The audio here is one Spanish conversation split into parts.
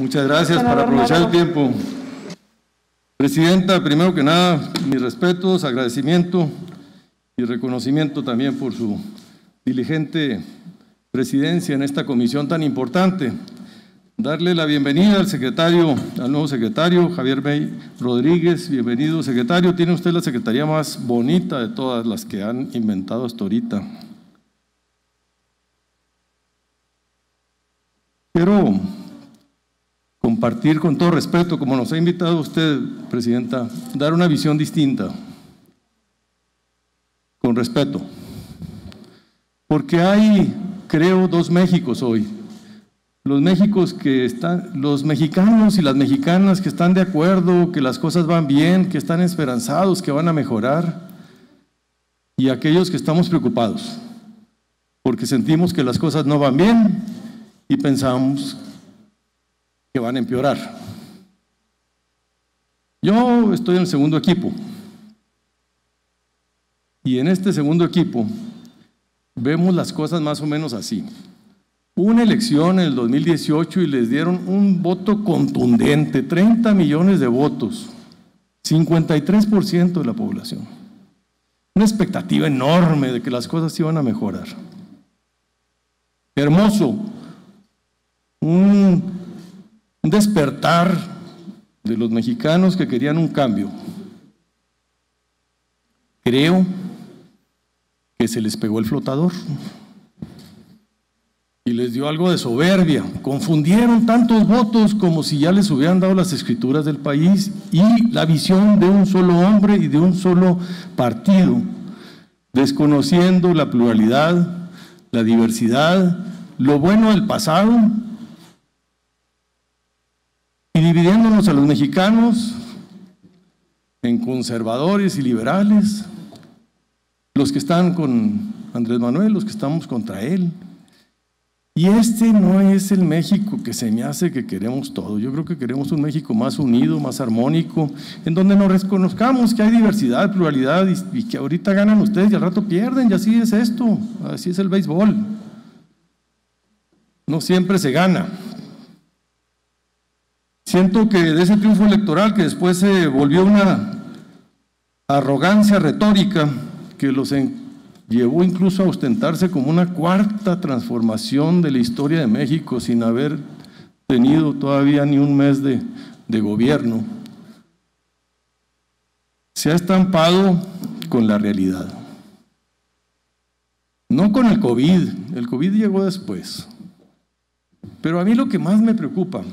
Muchas gracias. Para aprovechar el tiempo. Presidenta, primero que nada, mis respetos, agradecimiento y reconocimiento también por su diligente presidencia en esta comisión tan importante. Darle la bienvenida al nuevo secretario, Javier May Rodríguez. Bienvenido, secretario. Tiene usted la secretaría más bonita de todas las que han inventado hasta ahorita. Quiero compartir con todo respeto, como nos ha invitado usted, Presidenta, dar una visión distinta, con respeto, porque hay, creo, dos Méxicos hoy. Los mexicanos y las mexicanas que están de acuerdo, que las cosas van bien, que están esperanzados, que van a mejorar, y aquellos que estamos preocupados, porque sentimos que las cosas no van bien y pensamos que van a empeorar. Yo estoy en el segundo equipo, y en este segundo equipo vemos las cosas más o menos así. Hubo una elección en el 2018 y les dieron un voto contundente, 30 millones de votos, 53% de la población. Una expectativa enorme de que las cosas iban a mejorar. Hermoso, un despertar de los mexicanos que querían un cambio. Creo que se les pegó el flotador y les dio algo de soberbia. Confundieron tantos votos como si ya les hubieran dado las escrituras del país y la visión de un solo hombre y de un solo partido, desconociendo la pluralidad, la diversidad, lo bueno del pasado, y dividiéndonos a los mexicanos en conservadores y liberales, los que están con Andrés Manuel, los que estamos contra él. Y este no es el México que se me hace que queremos todos. Yo creo que queremos un México más unido, más armónico, en donde nos reconozcamos que hay diversidad, pluralidad, y que ahorita ganan ustedes y al rato pierden, y así es esto, así es el béisbol. No siempre se gana. Siento que de ese triunfo electoral, que después se volvió una arrogancia retórica, que los llevó incluso a ostentarse como una cuarta transformación de la historia de México sin haber tenido todavía ni un mes de gobierno, se ha estampado con la realidad. No con el COVID llegó después. Pero a mí lo que más me preocupa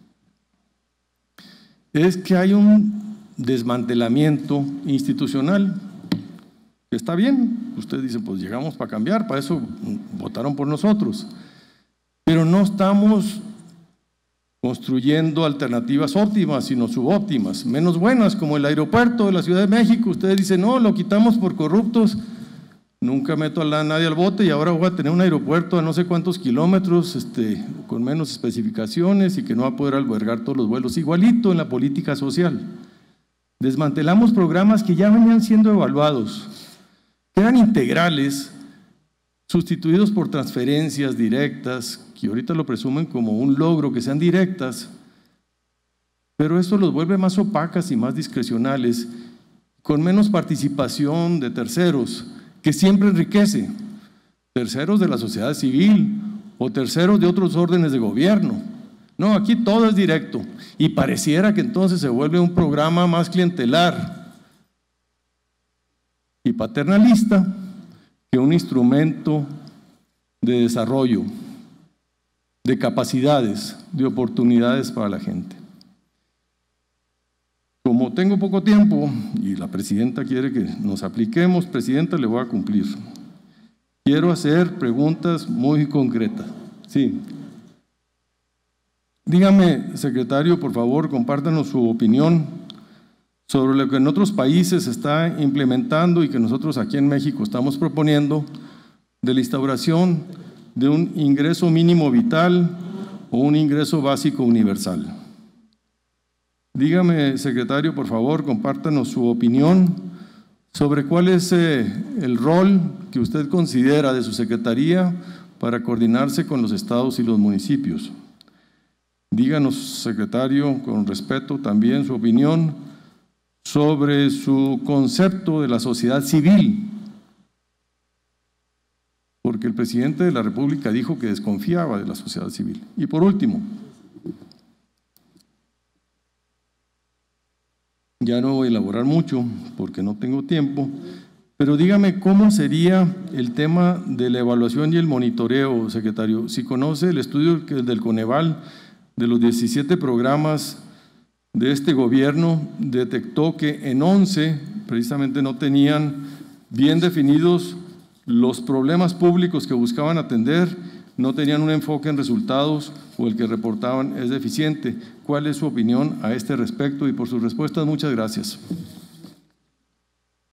es que hay un desmantelamiento institucional. Está bien, usted dice, pues llegamos para cambiar, para eso votaron por nosotros, pero no estamos construyendo alternativas óptimas, sino subóptimas, menos buenas, como el aeropuerto de la Ciudad de México. Ustedes dicen, no, lo quitamos por corruptos. Nunca meto a nadie al bote y ahora voy a tener un aeropuerto a no sé cuántos kilómetros, con menos especificaciones y que no va a poder albergar todos los vuelos. Igualito en la política social. Desmantelamos programas que ya venían siendo evaluados, que eran integrales, sustituidos por transferencias directas, que ahorita lo presumen como un logro que sean directas, pero eso los vuelve más opacas y más discrecionales, con menos participación de terceros, que siempre enriquece, terceros de la sociedad civil o terceros de otros órdenes de gobierno. No, aquí todo es directo y pareciera que entonces se vuelve un programa más clientelar y paternalista que un instrumento de desarrollo, de capacidades, de oportunidades para la gente. Como tengo poco tiempo y la presidenta quiere que nos apliquemos, presidenta, le voy a cumplir. Quiero hacer preguntas muy concretas. Sí. Dígame, secretario, por favor, compártanos su opinión sobre lo que en otros países se está implementando y que nosotros aquí en México estamos proponiendo, de la instauración de un ingreso mínimo vital o un ingreso básico universal. Dígame, secretario, por favor, compártanos su opinión sobre cuál es el rol que usted considera de su secretaría para coordinarse con los estados y los municipios. Díganos, secretario, con respeto también su opinión sobre su concepto de la sociedad civil, porque el presidente de la República dijo que desconfiaba de la sociedad civil. Y por último, ya no voy a elaborar mucho porque no tengo tiempo, pero dígame cómo sería el tema de la evaluación y el monitoreo, secretario. Si conoce el estudio del Coneval de los 17 programas de este gobierno, detectó que en 11 precisamente no tenían bien definidos los problemas públicos que buscaban atender, no tenían un enfoque en resultados o el que reportaban es deficiente. ¿Cuál es su opinión a este respecto? Y por sus respuestas, muchas gracias.